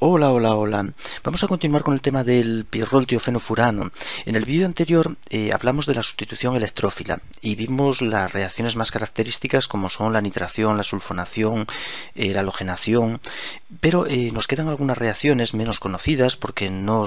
Hola, hola, hola. Vamos a continuar con el tema del pirrol tiofenofurano. En el vídeo anterior hablamos de la sustitución electrófila y vimos las reacciones más características como son la nitración, la sulfonación, la halogenación, pero nos quedan algunas reacciones menos conocidas porque no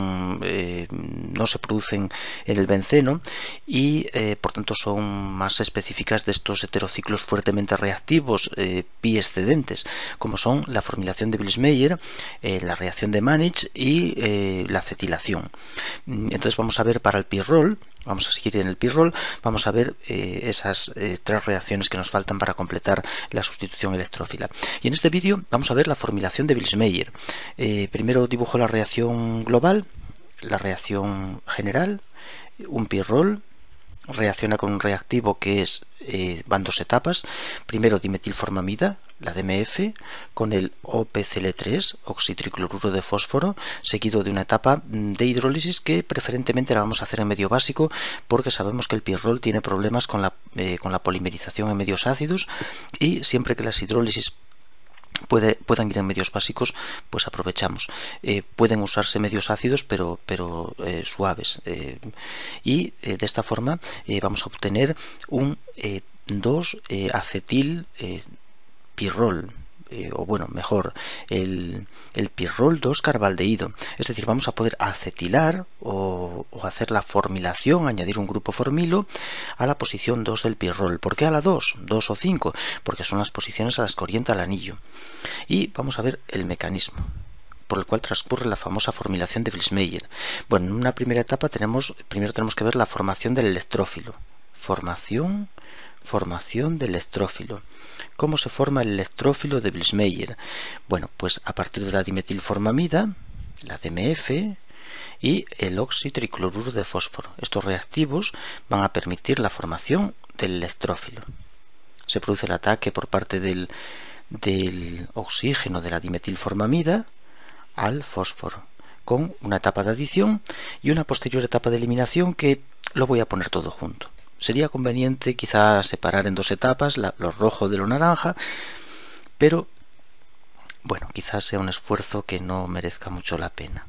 se producen en el benceno y por tanto son más específicas de estos heterociclos fuertemente reactivos pi excedentes, como son la formilación de Bliss-Meyer, la reacción de Mannich y la acetilación. Entonces vamos a ver para el pirrol, vamos a seguir en el pirrol, vamos a ver esas tres reacciones que nos faltan para completar la sustitución electrófila. Y en este vídeo vamos a ver la formilación de Bliss-Meyer. Primero dibujo la reacción global, la reacción general, un pirrol. Reacciona con un reactivo que van dos etapas. Primero dimetilformamida, la DMF, con el OPCl3, oxitricloruro de fósforo, seguido de una etapa de hidrólisis que preferentemente la vamos a hacer en medio básico porque sabemos que el pirrol tiene problemas con la polimerización en medios ácidos y siempre que las hidrólisis puedan ir en medios básicos, pues aprovechamos. Pueden usarse medios ácidos pero suaves, y de esta forma vamos a obtener un 2-acetil pirrol, o bueno, mejor, el pirrol 2-carbaldehído. Es decir, vamos a poder acetilar o hacer la formilación, añadir un grupo formilo a la posición 2 del pirrol. ¿Por qué a la 2? 2 o 5, porque son las posiciones a las que orienta el anillo. Y vamos a ver el mecanismo por el cual transcurre la famosa formilación de Bliss-Meyer. Bueno, en una primera etapa primero tenemos que ver la formación del electrófilo. Formación del electrófilo. ¿Cómo se forma el electrófilo de Bliss-Meyer? Bueno, pues a partir de la dimetilformamida, la DMF y el oxitricloruro de fósforo. Estos reactivos van a permitir la formación del electrófilo. Se produce el ataque por parte del oxígeno de la dimetilformamida al fósforo, con una etapa de adición y una posterior etapa de eliminación que lo voy a poner todo junto. Sería conveniente quizá separar en dos etapas lo rojo de lo naranja, pero bueno, quizás sea un esfuerzo que no merezca mucho la pena.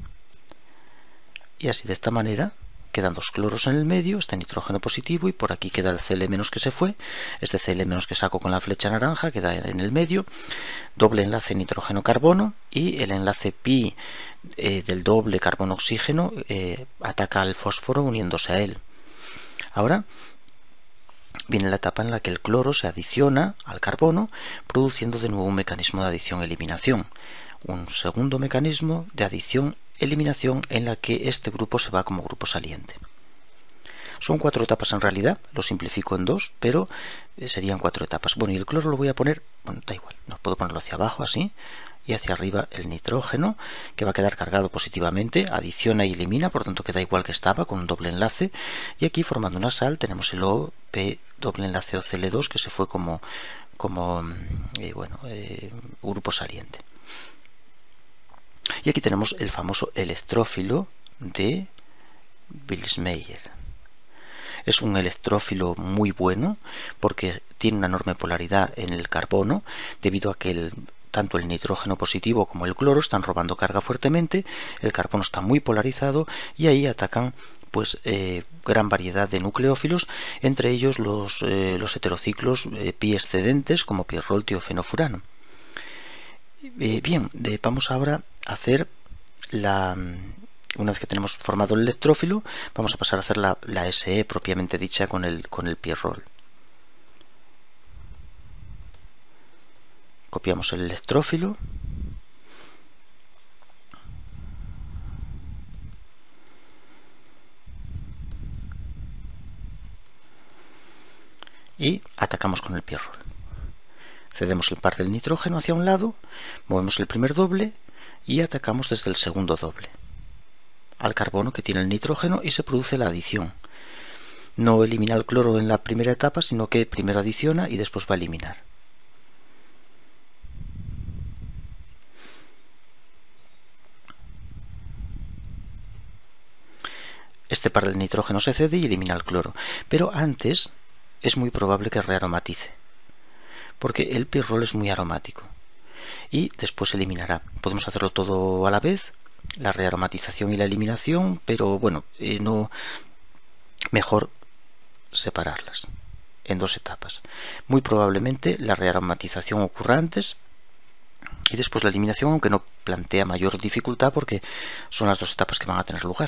Y así de esta manera quedan dos cloros en el medio, este nitrógeno positivo, y por aquí queda el Cl- que se fue, este Cl- que saco con la flecha naranja queda en el medio, doble enlace nitrógeno-carbono y el enlace pi del doble carbono-oxígeno ataca al fósforo uniéndose a él. Ahora viene la etapa en la que el cloro se adiciona al carbono, produciendo de nuevo un mecanismo de adición-eliminación, un segundo mecanismo de adición-eliminación en la que este grupo se va como grupo saliente. Son 4 etapas en realidad, lo simplifico en 2, pero serían 4 etapas. Bueno, y el cloro lo voy a poner, bueno, da igual, no puedo ponerlo hacia abajo así, y hacia arriba el nitrógeno, que va a quedar cargado positivamente, adiciona y elimina, por tanto queda igual que estaba, con un doble enlace, y aquí formando una sal tenemos el OP doble enlace OCl2 que se fue como grupo saliente. Y aquí tenemos el famoso electrófilo de Bliss-Meyer. Es un electrófilo muy bueno porque tiene una enorme polaridad en el carbono, debido a que tanto el nitrógeno positivo como el cloro están robando carga fuertemente, el carbono está muy polarizado y ahí atacan pues gran variedad de nucleófilos, entre ellos los heterociclos pi excedentes como pirrol tiofenofurano. Bien, vamos ahora a hacer una vez que tenemos formado el electrófilo, vamos a pasar a hacer la SE propiamente dicha con el pirrol. Copiamos el electrófilo. Y atacamos con el pirrol. Cedemos el par del nitrógeno hacia un lado, movemos el primer doble y atacamos desde el segundo doble al carbono que tiene el nitrógeno y se produce la adición. No elimina el cloro en la primera etapa, sino que primero adiciona y después va a eliminar. Este par del nitrógeno se cede y elimina el cloro, pero antes es muy probable que rearomatice, porque el pirrol es muy aromático. y después eliminará. Podemos hacerlo todo a la vez, la rearomatización y la eliminación, pero bueno, no, mejor separarlas en dos etapas. Muy probablemente la rearomatización ocurra antes y después la eliminación, aunque no plantea mayor dificultad porque son las dos etapas que van a tener lugar.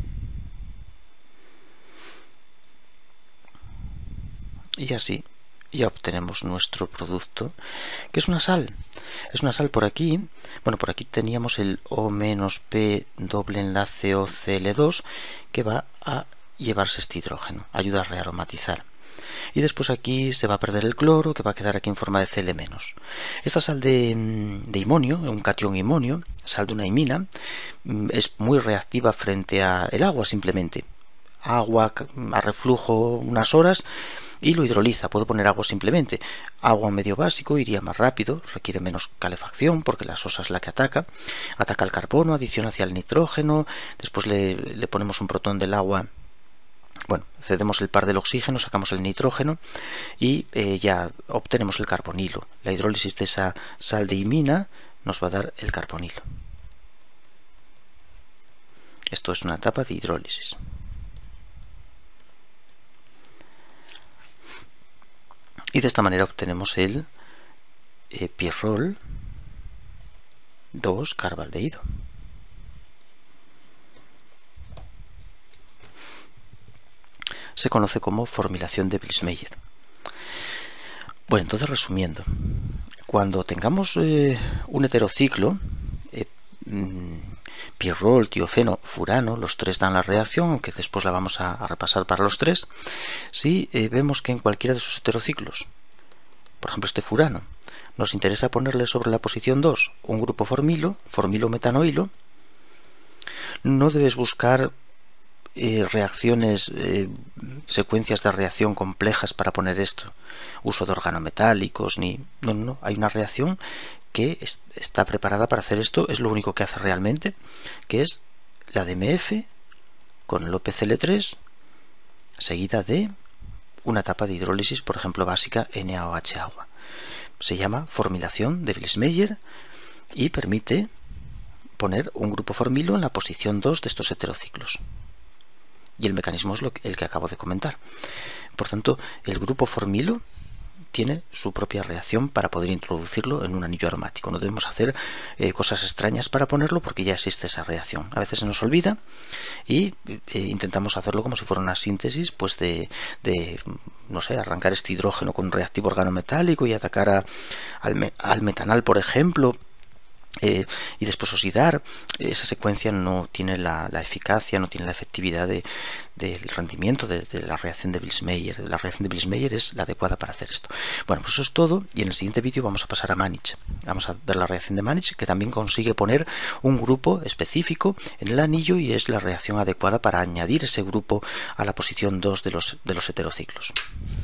Y así ya obtenemos nuestro producto, que es una sal. Es una sal por aquí. Bueno, por aquí teníamos el O-P doble enlace OCl2 que va a llevarse este hidrógeno, ayuda a rearomatizar. Y después aquí se va a perder el cloro, que va a quedar aquí en forma de Cl-. Esta sal de imonio, un catión imonio, sal de una imina, es muy reactiva frente al agua simplemente. Agua a reflujo unas horas y lo hidroliza. Puedo poner agua simplemente. Agua medio básico iría más rápido, requiere menos calefacción porque la sosa es la que ataca. Ataca el carbono, adiciona hacia el nitrógeno, después le ponemos un protón del agua. Bueno, cedemos el par del oxígeno, sacamos el nitrógeno y ya obtenemos el carbonilo. La hidrólisis de esa sal de imina nos va a dar el carbonilo. Esto es una etapa de hidrólisis. Y de esta manera obtenemos el pirrol 2-carbaldehído. Se conoce como formilación de Bliss-Meyer. Bueno, entonces resumiendo, cuando tengamos un heterociclo, pirrol, tiofeno, furano, los tres dan la reacción, aunque después la vamos a repasar para los tres. Si vemos que en cualquiera de esos heterociclos, por ejemplo este furano, nos interesa ponerle sobre la posición 2 un grupo formilo, formilo-metanoilo, no debes buscar reacciones, secuencias de reacción complejas para poner esto, uso de organometálicos, no, hay una reacción que está preparada para hacer esto, es lo único que hace realmente, que es la DMF con el OPCl3 seguida de una etapa de hidrólisis, por ejemplo básica NaOH agua. Se llama formilación de Bliss-Meyer y permite poner un grupo formilo en la posición 2 de estos heterociclos. Y el mecanismo es el que acabo de comentar. Por tanto, el grupo formilo tiene su propia reacción para poder introducirlo en un anillo aromático. No debemos hacer cosas extrañas para ponerlo porque ya existe esa reacción. A veces se nos olvida y intentamos hacerlo como si fuera una síntesis, pues de no sé, arrancar este hidrógeno con un reactivo organometálico y atacar al metanal, por ejemplo, y después oxidar. Esa secuencia no tiene la eficacia, no tiene la efectividad del rendimiento de la reacción de Bliss-Meyer. La reacción de Bliss-Meyer es la adecuada para hacer esto. Bueno, pues eso es todo, y en el siguiente vídeo vamos a pasar a Mannich. Vamos a ver la reacción de Mannich, que también consigue poner un grupo específico en el anillo y es la reacción adecuada para añadir ese grupo a la posición 2 de los heterociclos.